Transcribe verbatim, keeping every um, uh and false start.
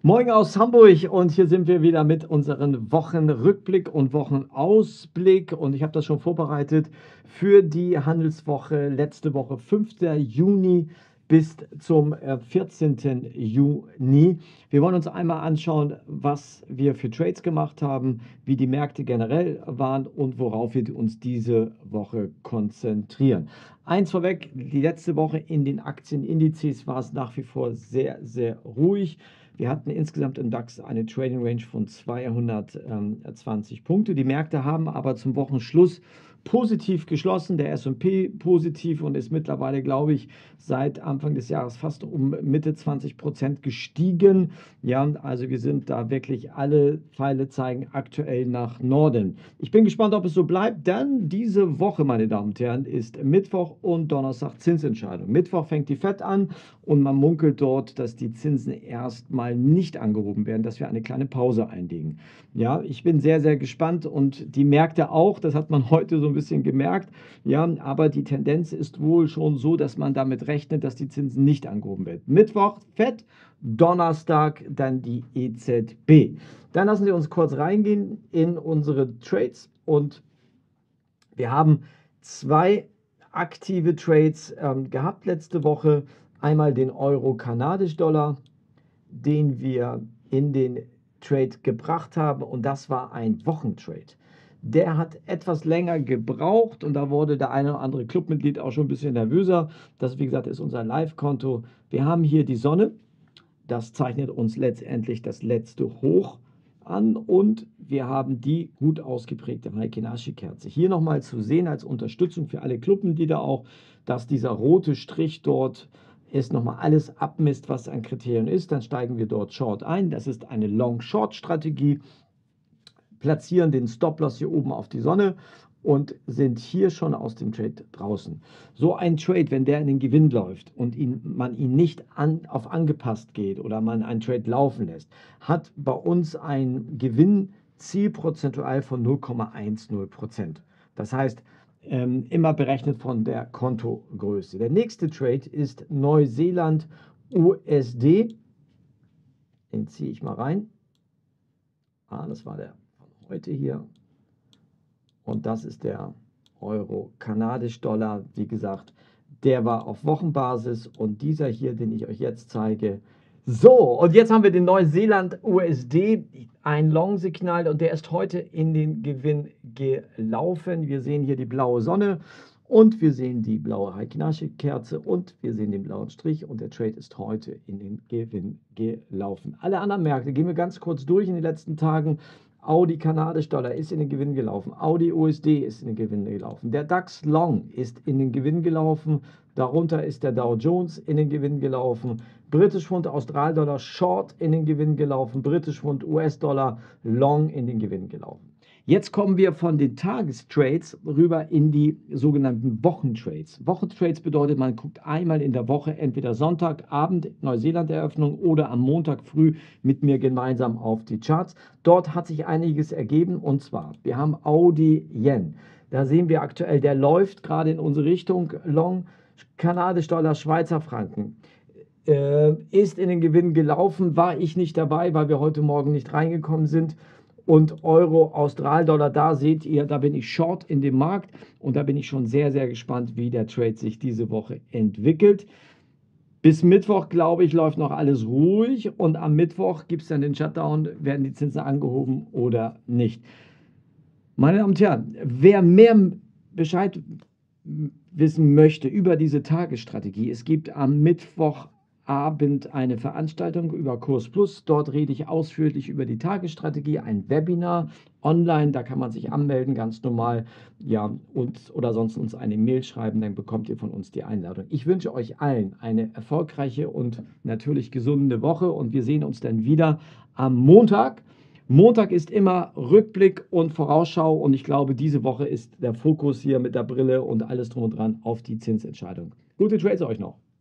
Moin aus Hamburg und hier sind wir wieder mit unserem Wochenrückblick und Wochenausblick und ich habe das schon vorbereitet für die Handelswoche letzte Woche, fünfter Juni bis zum äh, vierzehnten Juni. Wir wollen uns einmal anschauen, was wir für Trades gemacht haben, wie die Märkte generell waren und worauf wir uns diese Woche konzentrieren. Eins vorweg, die letzte Woche in den Aktienindizes war es nach wie vor sehr, sehr ruhig. Wir hatten insgesamt im DAX eine Trading Range von zweihundertzwanzig Punkte. Die Märkte haben aber zum Wochenschluss positiv geschlossen, der S und P positiv und ist mittlerweile, glaube ich, seit Anfang des Jahres fast um Mitte zwanzig Prozent gestiegen. Ja, also wir sind da wirklich, alle Pfeile zeigen aktuell nach Norden. Ich bin gespannt, ob es so bleibt, denn diese Woche, meine Damen und Herren, ist Mittwoch und Donnerstag Zinsentscheidung. Mittwoch fängt die Fed an und man munkelt dort, dass die Zinsen erstmal nicht angehoben werden, dass wir eine kleine Pause einlegen. Ja, ich bin sehr, sehr gespannt und die Märkte auch, das hat man heute so ein bisschen gemerkt. Ja, aber die Tendenz ist wohl schon so, dass man damit rechnet, dass die Zinsen nicht angehoben werden. Mittwoch Fed, Donnerstag dann die E Z B. Dann lassen Sie uns kurz reingehen in unsere Trades und wir haben zwei aktive Trades ähm, gehabt letzte Woche. Einmal den Euro-Kanadisch-Dollar, den wir in den Trade gebracht haben und das war ein Wochentrade. Der hat etwas länger gebraucht und da wurde der eine oder andere Clubmitglied auch schon ein bisschen nervöser. Das, wie gesagt, ist unser Live-Konto. Wir haben hier die Sonne. Das zeichnet uns letztendlich das letzte Hoch an und wir haben die gut ausgeprägte Heikin-Ashi-Kerze. Hier nochmal zu sehen als Unterstützung für alle Clubmitglieder auch, dass dieser rote Strich dort ist, nochmal alles abmisst, was ein Kriterium ist. Dann steigen wir dort Short ein. Das ist eine Long-Short-Strategie. Platzieren den Stop-Loss hier oben auf die Sonne und sind hier schon aus dem Trade draußen. So ein Trade, wenn der in den Gewinn läuft und ihn, man ihn nicht an, auf angepasst geht oder man einen Trade laufen lässt, hat bei uns ein Gewinnziel prozentual von null Komma zehn Prozent. Das heißt, ähm, immer berechnet von der Kontogröße. Der nächste Trade ist Neuseeland U S D. Den ziehe ich mal rein. Ah, das war der von heute hier. Und das ist der Euro-Kanadisch-Dollar. Wie gesagt, der war auf Wochenbasis und dieser hier, den ich euch jetzt zeige. So, und jetzt haben wir den Neuseeland-U S D, ein Long-Signal und der ist heute in den Gewinn gelaufen. Wir sehen hier die blaue Sonne und wir sehen die blaue Heikin-Ashi-Kerze und wir sehen den blauen Strich und der Trade ist heute in den Gewinn gelaufen. Alle anderen Märkte gehen wir ganz kurz durch in den letzten Tagen. Audi Kanadisch-Dollar ist in den Gewinn gelaufen. Audi U S D ist in den Gewinn gelaufen. Der DAX Long ist in den Gewinn gelaufen. Darunter ist der Dow Jones in den Gewinn gelaufen. British Pfund Australdollar Short in den Gewinn gelaufen. British Pfund U S-Dollar Long in den Gewinn gelaufen. Jetzt kommen wir von den Tagestrades rüber in die sogenannten Wochentrades. Wochentrades bedeutet, man guckt einmal in der Woche, entweder Sonntagabend Neuseeland-Eröffnung oder am Montag früh mit mir gemeinsam auf die Charts. Dort hat sich einiges ergeben und zwar, wir haben Audi Yen. Da sehen wir aktuell, der läuft gerade in unsere Richtung. Long, Kanadisch-Dollar, Schweizer Franken. Äh, ist in den Gewinn gelaufen, war ich nicht dabei, weil wir heute Morgen nicht reingekommen sind. Und Euro, Australdollar, da seht ihr, da bin ich short in dem Markt und da bin ich schon sehr, sehr gespannt, wie der Trade sich diese Woche entwickelt. Bis Mittwoch, glaube ich, läuft noch alles ruhig und am Mittwoch gibt es dann den Shutdown, werden die Zinsen angehoben oder nicht. Meine Damen und Herren, wer mehr Bescheid wissen möchte über diese Tagesstrategie, es gibt am Mittwoch Abend eine Veranstaltung über Kurs Plus. Dort rede ich ausführlich über die Tagesstrategie, ein Webinar online. Da kann man sich anmelden, ganz normal. Ja, und, oder sonst uns eine Mail schreiben, dann bekommt ihr von uns die Einladung. Ich wünsche euch allen eine erfolgreiche und natürlich gesunde Woche und wir sehen uns dann wieder am Montag. Montag ist immer Rückblick und Vorausschau und ich glaube, diese Woche ist der Fokus hier mit der Brille und alles drum und dran auf die Zinsentscheidung. Gute Trades euch noch.